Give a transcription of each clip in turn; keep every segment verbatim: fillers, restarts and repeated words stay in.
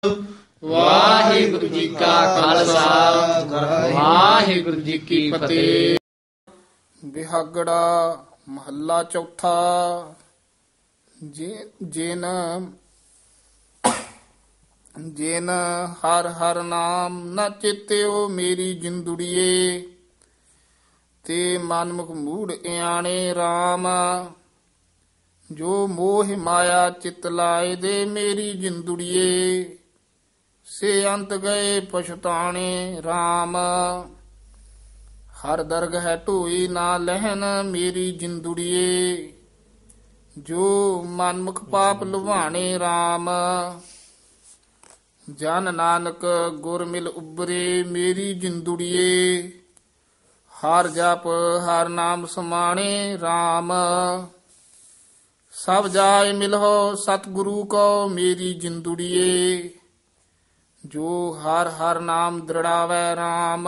ਵਾਹਿਗੁਰੂ ਜੀ ਕਾ ਖਾਲਸਾ ਵਾਹਿਗੁਰੂ ਜੀ ਕੀ ਫਤਿਹ। ਬਿਹਾਗੜਾ ਮਹੱਲਾ ਚੌਥਾ। ਜੇ ਜਿਨ ਜਿਨ ਹਰ ਹਰ ਨਾਮ ਨ ਚੇਤਿਓ ਮੇਰੀ ਜਿੰਦੁੜੀਏ, ਤੇ ਮਨਮੁਖ ਮੂੜ ਇਆਣੇ RAM। ਜੋ ਮੋਹ ਮਾਇਆ ਚਿਤ ਲਾਏ ਦੇ ਮੇਰੀ ਜਿੰਦੁੜੀਏ, ਸੇ ਅੰਤ ਗਏ ਪਛਤਾਣੇ RAM। ਹਰ ਦਰਗਹਿ ਢੋਈ ਨਾ ਲਹਿਨ ਮੇਰੀ ਜਿੰਦੁੜੀਏ, ਜੋ ਮਨਮੁਖ ਪਾਪ ਲੁਭਾਣੇ RAM। ਜਨ ਨਾਨਕ ਗੁਰ ਮਿਲ ਉਬਰੇ ਮੇਰੀ ਜਿੰਦੁੜੀਏ, ਹਰ ਜਪ ਹਰ ਨਾਮ ਸਮਾਣੇ RAM। ਸਭ ਜਾਇ ਮਿਲਹੁ ਸਤਿਗੁਰੂ ਕੋ ਮੇਰੀ ਜਿੰਦੁੜੀਏ, ਜੋ ਹਰ ਹਰ ਨਾਮ ਦ੍ਰਿੜਾਵੈ RAM।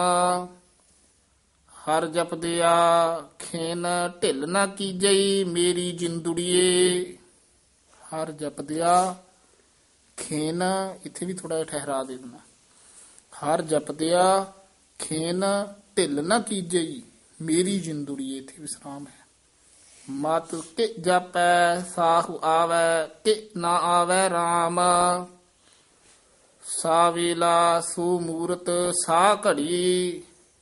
ਹਰ ਜਪਦਿਆ ਖੇਨ ਢਿੱਲ ਨਾ ਕੀਜਈ ਮੇਰੀ ਜਿੰਦੁੜੀਏ। ਹਰ ਜਪਦਿਆ ਖੇਨ, ਇੱਥੇ ਵੀ ਥੋੜਾ ਜਿਹਾ ਠਹਿਰਾ ਦੇ ਦੇਣਾ। ਹਰ ਜਪਦਿਆ ਖੇਨ ਢਿੱਲ ਨਾ ਕੀਜਈ ਮੇਰੀ ਜਿੰਦੁੜੀਏ, ਇੱਥੇ ਵਿਸਰਾਮ ਹੈ। ਮਤ ਕਿ ਜਪੈ ਸਾਹੁ ਆਵੈ ਕਿ ਨਾ ਆਵੈ RAM। ਸਾ ਵੇਲਾ ਸੋ ਮੂਰਤ ਸਾ ਘੜੀ,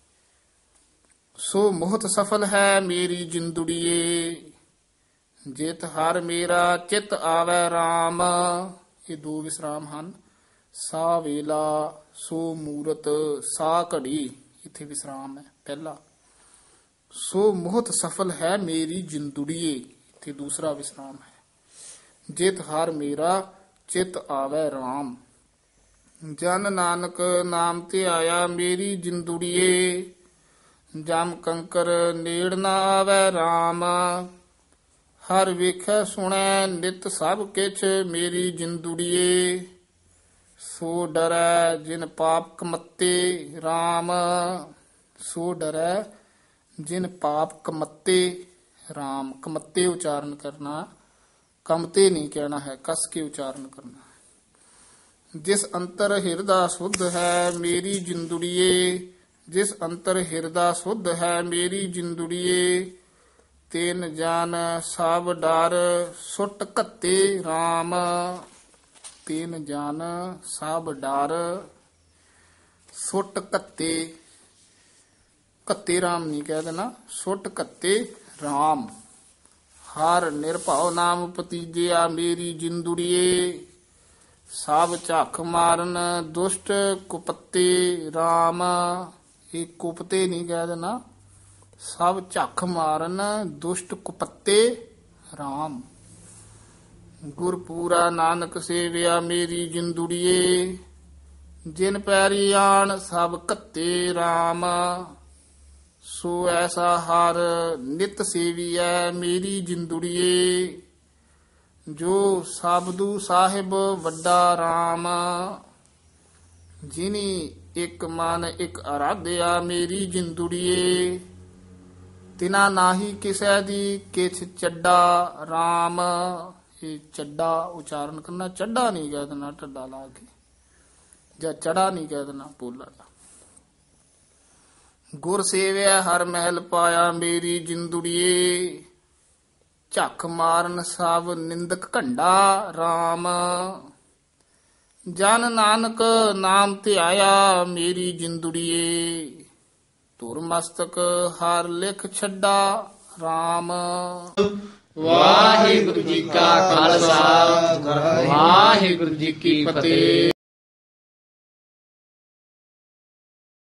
ਸੋ ਮੋਹਤ ਸਫਲ ਹੈ ਮੇਰੀ ਜਿੰਦੁੜੀਏ। ਜਿਤ ਹਰ ਮੇਰਾ ਚਿਤ ਆਵੈ RAM। ਇਹ ਦੋ ਵਿਸਰਾਮ ਹਨ। ਸਾ ਵੇਲਾ ਸੋ ਮੂਰਤ ਸਾ ਘੜੀ, ਇੱਥੇ ਵਿਸਰਾਮ ਹੈ ਪਹਿਲਾ। ਸੋ ਮੋਹਤ ਸਫਲ ਹੈ ਮੇਰੀ ਜਿੰਦੁੜੀਏ, ਇੱਥੇ ਦੂਸਰਾ ਵਿਸਰਾਮ ਹੈ। ਜਿਤ ਹਰ ਮੇਰਾ ਚਿਤ ਆਵੈ RAM। ਜਨ ਨਾਨਕ ਨਾਮ ਤੇ ਆਇਆ ਮੇਰੀ ਜਿੰਦੁੜੀਏ, ਜਮ ਕੰਕਰ ਨੇੜ ਨਾ ਆਵੈ RAM। ਹਰ ਵੇਖੈ ਸੁਣੈ ਨਿਤ ਸਭ ਕਿਛ ਮੇਰੀ ਜਿੰਦੁੜੀਏ, ਸੋ ਡਰੈ ਜਿਨ ਪਾਪ ਕਮੱਤੇ RAM। ਸੋ ਡਰੈ ਜਿਨ ਪਾਪ ਕਮੱਤੇ RAM। ਕਮੱਤੇ ਉਚਾਰਨ ਕਰਨਾ, ਕਮਤੇ ਨਹੀਂ ਕਹਿਣਾ ਹੈ, ਕਸ ਕੇ ਉਚਾਰਨ ਕਰਨਾ। ਜਿਸ ਅੰਤਰ ਹਿਰਦਾ ਸੁਧ ਹੈ ਮੇਰੀ ਜਿੰਦੁੜੀਏ, ਜਿਸ ਅੰਤਰ ਹਿਰਦਾ ਸੁਧ ਹੈ ਮੇਰੀ ਜਿੰਦੁੜੀਏ, ਤਿਨ ਜਨ ਸਭ ਡਰ ਸੁੱਟ ਘੱਤੇ RAM। ਤਿਨ ਜਨ ਸਭ ਡਰ ਸੁੱਟ ਘੱਤੇ, ਘੱਤੇ RAM ਨਹੀਂ ਕਹਿ ਦੇਣਾ, ਸੁੱਟ ਘੱਤੇ RAM। ਹਰ ਨਿਰਭਉ ਨਾਮ ਪਤੀਜਿਆ ਮੇਰੀ ਜਿੰਦੁੜੀਏ, ਸਭ ਝੱਖ ਮਾਰਨ ਦੁਸ਼ਟ ਕੁਪੱਤੇ RAM। ਇਹ ਕੁਪਤੇ ਨਹੀਂ ਕਹਿ ਦੇਣਾ, ਸਭ ਝੱਖ ਮਾਰਨ ਦੁਸ਼ਟ ਕੁਪੱਤੇ RAM। ਗੁਰਪੂਰਾ ਨਾਨਕ ਸੇਵਿਆ ਮੇਰੀ ਜਿੰਦੁੜੀਏ, ਜਿਨ ਪੈਰੀ ਆਣ ਸਭ ਘੱਤੇ RAM। ਸੋ ਐਸਾ ਹਰ ਨਿਤ ਸੇਵੀਐ ਮੇਰੀ ਜਿੰਦੁੜੀਏ, ਜੋ ਸਾਬਦੂ ਸਾਹਿਬ ਵੱਡਾ RAM। ਜਿਨੀ ਇੱਕ ਮਨ ਇੱਕ ਅਰਾਧਿਆ ਮੇਰੀ ਜਿੰਦੁੜੀਏ, ਤਿਨਾ ਨਾਹੀ ਕਿਸੈ ਦੀ ਕਿਛ ਚੱਡਾ RAM। ਇਹ ਚੱਡਾ ਉਚਾਰਨ ਕਰਨਾ, ਚੱਡਾ ਨਹੀਂ ਕਹਿ ਦੇਣਾ ਢੱਡਾ ਲਾ ਕੇ, ਜਾਂ ਚੜਾ ਨਹੀਂ ਕਹਿ ਦੇਣਾ ਪੋਲਾ। ਗੁਰ ਸੇਵਿਆ ਹਰ ਮਹਿਲ ਪਾਇਆ ਮੇਰੀ ਜਿੰਦੁੜੀਏ, ਝੱਖ ਮਾਰਨ ਸਭ ਨਿੰਦਕ ਘੰਡਾ RAM। ਜਨ ਨਾਨਕ ਨਾਮ ਧਿਆਇਆ ਮੇਰੀ ਜਿੰਦੁੜੀਏ, ਧੁਰ ਮਸਤਕ ਹਰ ਲਿਖ ਛੱਡਾ RAM। ਵਾਹਿਗੁਰੂ ਜੀ ਕਾ ਖਾਲਸਾ ਵਾਹਿਗੁਰੂ ਜੀ ਕੀ ਫਤਿਹ।